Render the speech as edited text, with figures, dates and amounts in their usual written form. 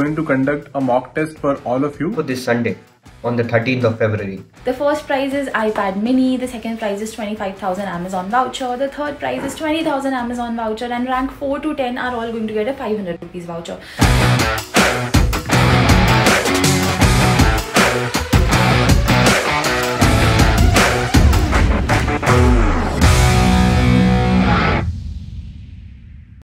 going to conduct a mock test for all of you for this Sunday on the 13th of February. The first prize is iPad mini, the second prize is 25,000 Amazon voucher, the third prize is 20,000 Amazon voucher, and rank 4 to 10 are all going to get a 500 rupees voucher.